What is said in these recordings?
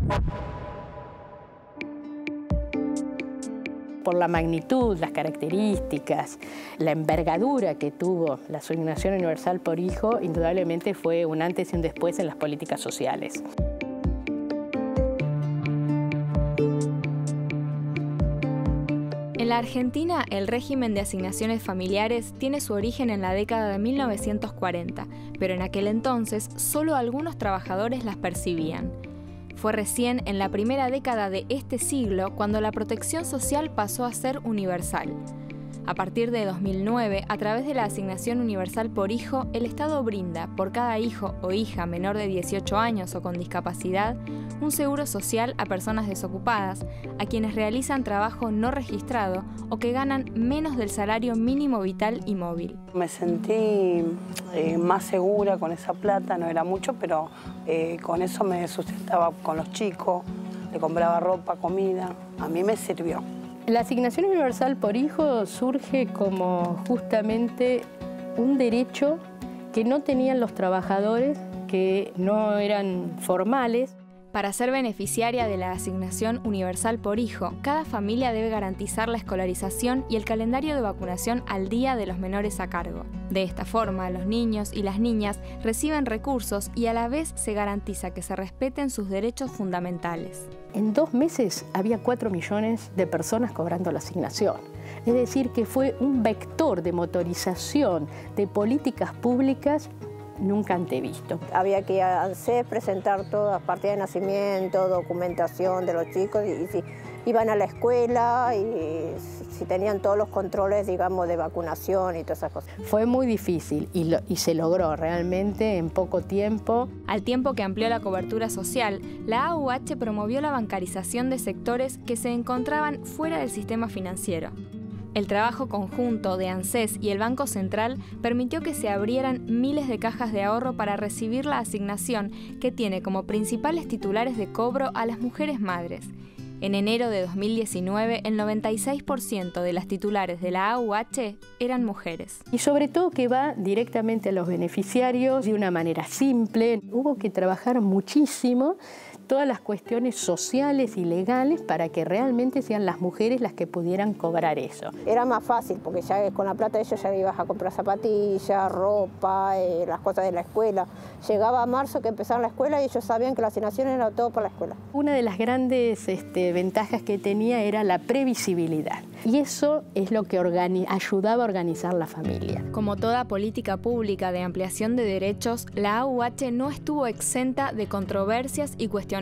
Por la magnitud, las características, la envergadura que tuvo la asignación universal por hijo, indudablemente fue un antes y un después en las políticas sociales. En la Argentina, el régimen de asignaciones familiares tiene su origen en la década de 1940, pero en aquel entonces solo algunos trabajadores las percibían. Fue recién en la primera década de este siglo cuando la protección social pasó a ser universal. A partir de 2009, a través de la asignación universal por hijo, el Estado brinda, por cada hijo o hija menor de 18 años o con discapacidad, un seguro social a personas desocupadas, a quienes realizan trabajo no registrado o que ganan menos del salario mínimo vital y móvil. Me sentí más segura con esa plata, no era mucho, pero con eso me sustentaba con los chicos, le compraba ropa, comida, a mí me sirvió. La asignación universal por hijo surge como justamente un derecho que no tenían los trabajadores que no eran formales. Para ser beneficiaria de la asignación universal por hijo, cada familia debe garantizar la escolarización y el calendario de vacunación al día de los menores a cargo. De esta forma, los niños y las niñas reciben recursos y a la vez se garantiza que se respeten sus derechos fundamentales. En 2 meses había 4 millones de personas cobrando la asignación. Es decir, que fue un vector de motorización de políticas públicas nunca antevisto. Había que ir a ANSES, presentar todas partidas de nacimiento, documentación de los chicos y si iban a la escuela y si tenían todos los controles, digamos, de vacunación y todas esas cosas. Fue muy difícil y se logró realmente en poco tiempo. Al tiempo que amplió la cobertura social, la AUH promovió la bancarización de sectores que se encontraban fuera del sistema financiero. El trabajo conjunto de ANSES y el Banco Central permitió que se abrieran miles de cajas de ahorro para recibir la asignación que tiene como principales titulares de cobro a las mujeres madres. En enero de 2019, el 96% de las titulares de la AUH eran mujeres. Y sobre todo que va directamente a los beneficiarios de una manera simple. Hubo que trabajar muchísimo todas las cuestiones sociales y legales para que realmente sean las mujeres las que pudieran cobrar eso. Era más fácil porque ya con la plata de ellos ya ibas a comprar zapatillas, ropa, las cosas de la escuela. Llegaba a marzo que empezaron la escuela y ellos sabían que la asignación era todo para la escuela. Una de las grandes ventajas que tenía era la previsibilidad. Y eso es lo que ayudaba a organizar la familia. Como toda política pública de ampliación de derechos, la AUH no estuvo exenta de controversias y cuestionamientos.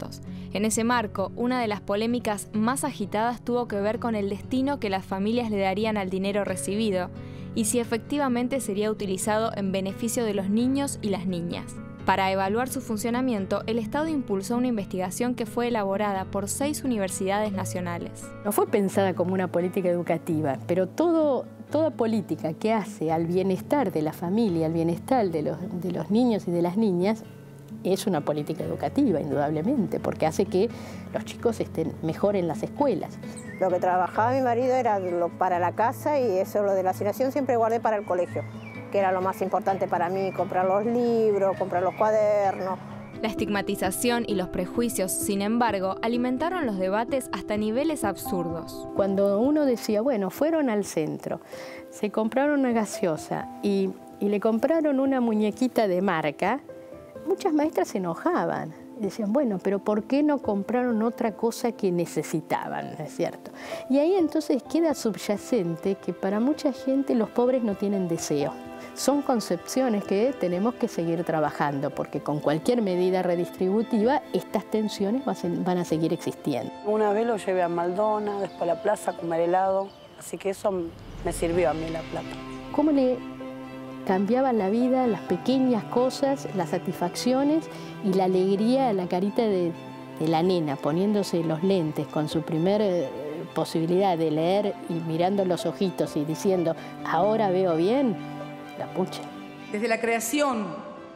En ese marco, una de las polémicas más agitadas tuvo que ver con el destino que las familias le darían al dinero recibido y si efectivamente sería utilizado en beneficio de los niños y las niñas. Para evaluar su funcionamiento, el Estado impulsó una investigación que fue elaborada por 6 universidades nacionales. No fue pensada como una política educativa, pero toda política que hace al bienestar de la familia, al bienestar de los niños y de las niñas, es una política educativa, indudablemente, porque hace que los chicos estén mejor en las escuelas. Lo que trabajaba mi marido era para la casa y eso, lo de la asignación, siempre guardé para el colegio, que era lo más importante para mí, comprar los libros, comprar los cuadernos. La estigmatización y los prejuicios, sin embargo, alimentaron los debates hasta niveles absurdos. Cuando uno decía, bueno, fueron al centro, se compraron una gaseosa y le compraron una muñequita de marca, muchas maestras se enojaban. Decían, bueno, pero ¿por qué no compraron otra cosa que necesitaban? ¿No es cierto? Y ahí entonces queda subyacente que para mucha gente los pobres no tienen deseo. Son concepciones que tenemos que seguir trabajando, porque con cualquier medida redistributiva estas tensiones van a seguir existiendo. Una vez lo llevé a Maldona, después a la plaza a comer helado, así que eso me sirvió a mí la plata. ¿Cómo le cambiaban la vida, las pequeñas cosas, las satisfacciones y la alegría a la carita de la nena, poniéndose los lentes con su primer posibilidad de leer y mirando los ojitos y diciendo, ahora veo bien, la pucha. Desde la creación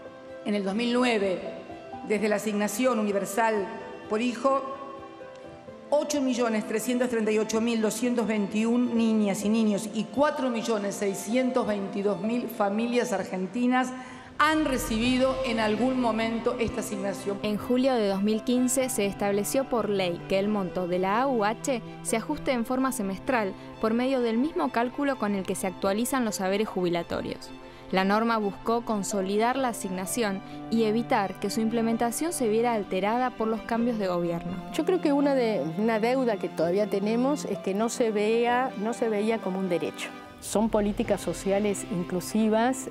en el 2009, desde la asignación universal por hijo, 8.338.221 niñas y niños y 4.622.000 familias argentinas han recibido en algún momento esta asignación. En julio de 2015 se estableció por ley que el monto de la AUH se ajuste en forma semestral por medio del mismo cálculo con el que se actualizan los saberes jubilatorios. La norma buscó consolidar la asignación y evitar que su implementación se viera alterada por los cambios de gobierno. Yo creo que una deuda que todavía tenemos es que no se veía como un derecho. Son políticas sociales inclusivas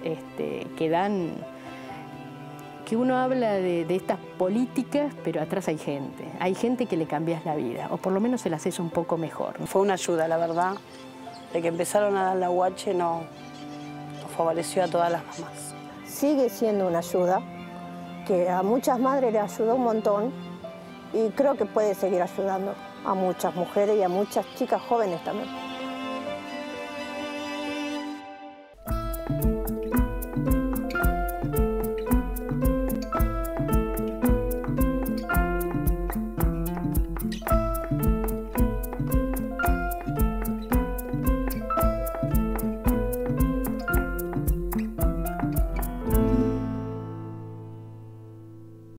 que uno habla de estas políticas, pero atrás hay gente que le cambias la vida, o por lo menos se la haces un poco mejor. Fue una ayuda, la verdad, de que empezaron a dar la AUH nos favoreció a todas las mamás. Sigue siendo una ayuda, que a muchas madres les ayudó un montón y creo que puede seguir ayudando a muchas mujeres y a muchas chicas jóvenes también.